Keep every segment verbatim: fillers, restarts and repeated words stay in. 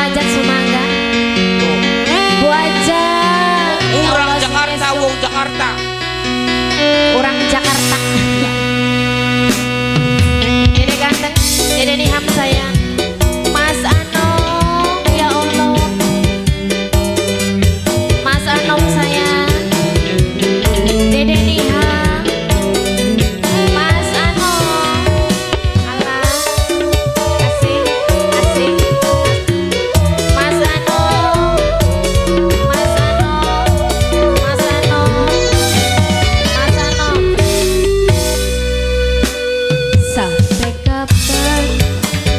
Ajat Sumangga. Bu Ajat. Orang Jakarta, wong Jakarta. Orang Jakarta. Dede ganteng, Dede Niham sayang. Mas Anong, ya Allah. Mas Anong sayang. Dede Niham. Mas Anong. Alah. Asik, asik. Mas Anong. Mas Anong. Mas Anong. Mas Anong. Sampai kapan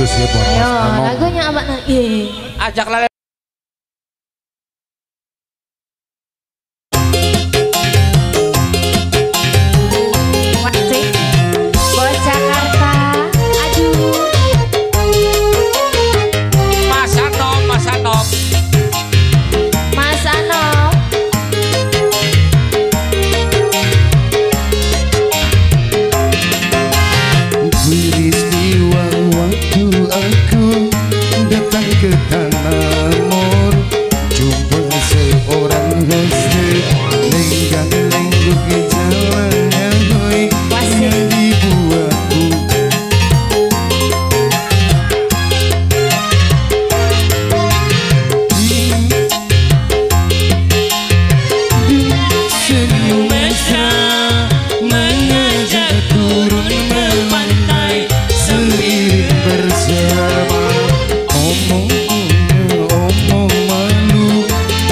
khusus ya buat Ayo, Mas Ano. lagunya apa nah? Iya. Ajak lale. Wajib. Bos Jakarta. Aduh. Mas Anom, Mas Anom. Mas Ano. Peristiwa waktu aku datang ke tanah mor, jumpa seorang hostess lenggang-lenggok ke jalannya hoi yang dibuatku. Senyum mesra mengajak turun memantai seiring bersama omong omong malu.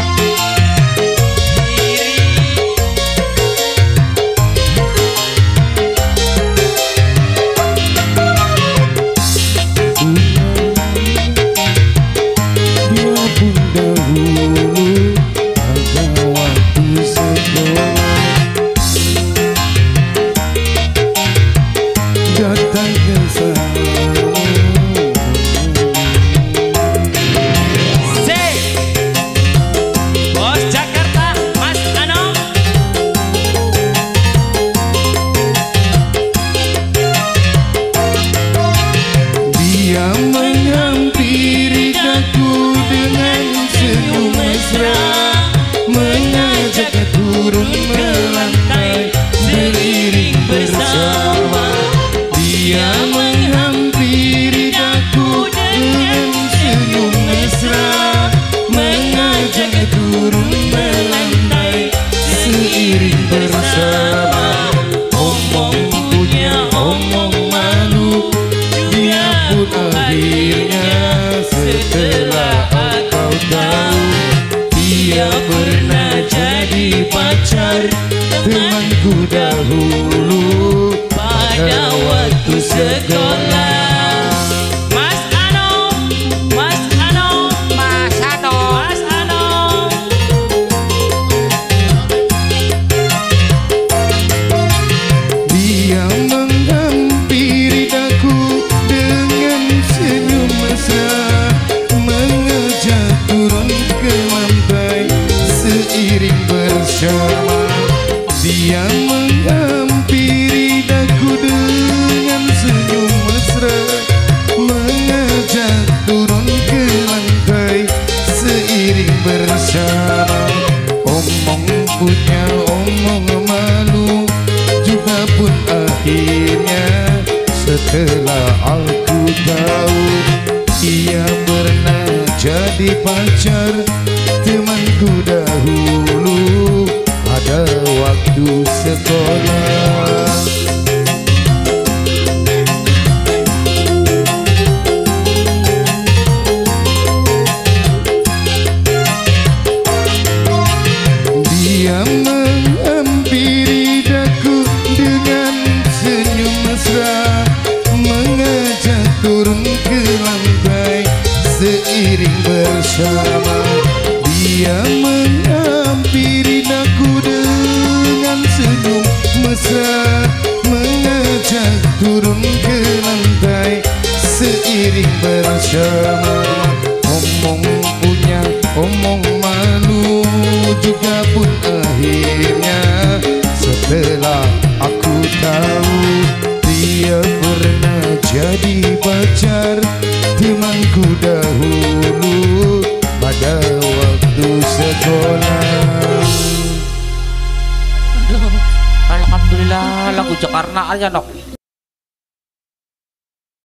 Dia pun dahulu ada waktu sekolah datang ke sana. C. Bos Jakarta, Mas Anom. Dia menghampiri daku dengan senyum mesra, mengajak turun ke lantai beriring bersama. Dia menghampiri daku dengan senyum mesra, mengajak turun ke lantai seiring bersama. Omong punya omong malu, dia pun akhirnya setelah kau tahu dia pernah jadi pacar temanku dahulu pada waktu sekolah. Mas Anom, Mas Anom, Mas Anom, Mas Anom. Dia menghampiri daku dengan senyum mesra, mengajak turun ke lantai seiring bersama. Dia menghampiri daku dengan senyum mesra, mengajak turun ke lantai seiring bersama. Omong punya omong malu, juga pun akhirnya setelah aku tahu ia pernah jadi pacar temanku dahulu pada waktu sekolah. Dia menghampiri daku dengan senyum mesra, mengajak turun ke lantai seiring bersama. Dia menghampiri daku dengan senyum mesra, mengajak turun ke lantai seiring bersama. Omong punya omong malu, juga pun akhirnya setelah aku tahu dia pernah jadi pacar temanku dahulu pada waktu sekolah. Aduh, alhamdulillah lagu Jakarta aja nok.